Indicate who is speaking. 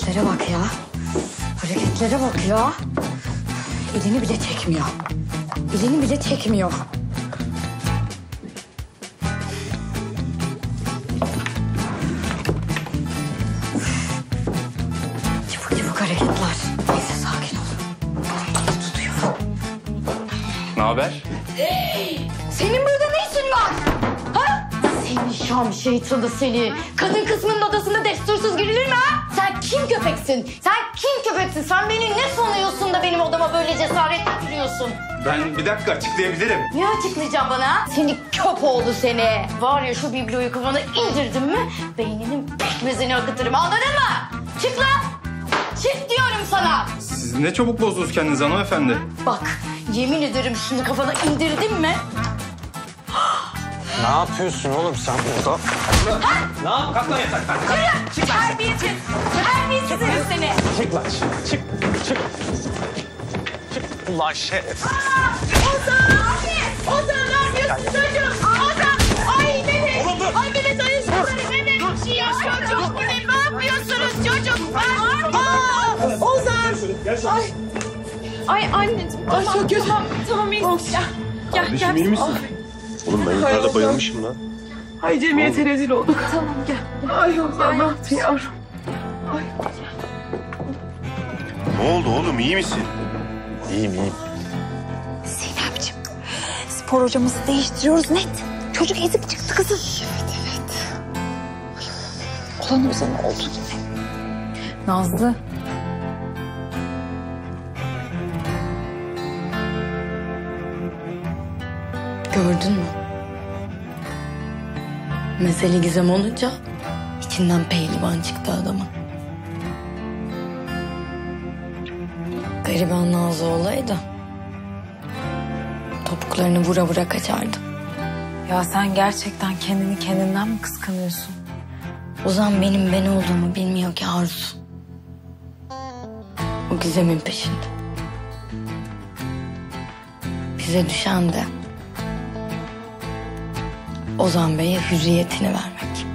Speaker 1: Hareketlere bak ya. Hareketlere bak ya. Elini bile çekmiyor. Elini bile çekmiyor. Çabuk çabuk hareketler. Neyse sakin ol. Tutuyor.
Speaker 2: Ne haber?
Speaker 1: Senin burada ne işin var? Ha? Seni Şam şeytanı seni. Kadın kısmının odasında destursuz girilir mi ha? Sen kim köpeksin? Sen kim köpeksin? Sen beni ne sanıyorsun da benim odama böyle cesaret getiriyorsun?
Speaker 2: Ben bir dakika açıklayabilirim.
Speaker 1: Ne açıklayacağım bana? Seni köpoğlu seni. Var ya şu bibloyu kafana indirdim mi beyninin pekmezini akıtırım, anladın mı? Çık lan! Çık diyorum sana.
Speaker 2: Siz ne çabuk bozdunuz kendinizi hanımefendi.
Speaker 1: Bak yemin ederim şunu kafana indirdim mi?
Speaker 3: Ne yapıyorsun oğlum sen burada?
Speaker 2: Ne yap? Kalk lan yataktan.
Speaker 1: Çık lan! Terbiyesiz! Terbiyesiz herif seni!
Speaker 3: Çık lan çık. Çık. Ulan şeref.
Speaker 1: Ozan ne yapıyorsun çocuğum? Ozan! Ay Mehmet!
Speaker 3: Oğlum dur!
Speaker 1: Ay Mehmet ayı şunları Mehmet! Bir şey yok çocuğum. Bu ne? Ne yapıyorsunuz çocuk? Ozan!
Speaker 4: Ay anneciğim. Ay çok kötü. Tamam iyisin. Gel.
Speaker 5: Kardeşim iyi misin? Oğlum ben yukarıda bayılmışım lan.
Speaker 4: Ay cemiyete rezil olduk. Tamam gel. Ay Ozan ne yaptın yavrum?
Speaker 5: Ne oldu oğlum iyi misin?
Speaker 3: İyiyim.
Speaker 6: Sinemciğim, spor hocamızı değiştiriyoruz net. Çocuk ezip çıktı kızım. Evet. Olan Ozan oldu yine.
Speaker 4: Nazlı.
Speaker 1: Gördün mü? Mesele gizem olunca içinden pehlivan çıktı adamın. Gariban Nazlı olaydı. Topuklarını vura vura kaçardı.
Speaker 4: Ya sen gerçekten kendini kendinden mi kıskanıyorsun?
Speaker 1: Ozan benim ben olduğumu bilmiyor ki Arzu. O gizemin peşinde. Bize düşen de Ozan Bey'e hürriyetini vermek.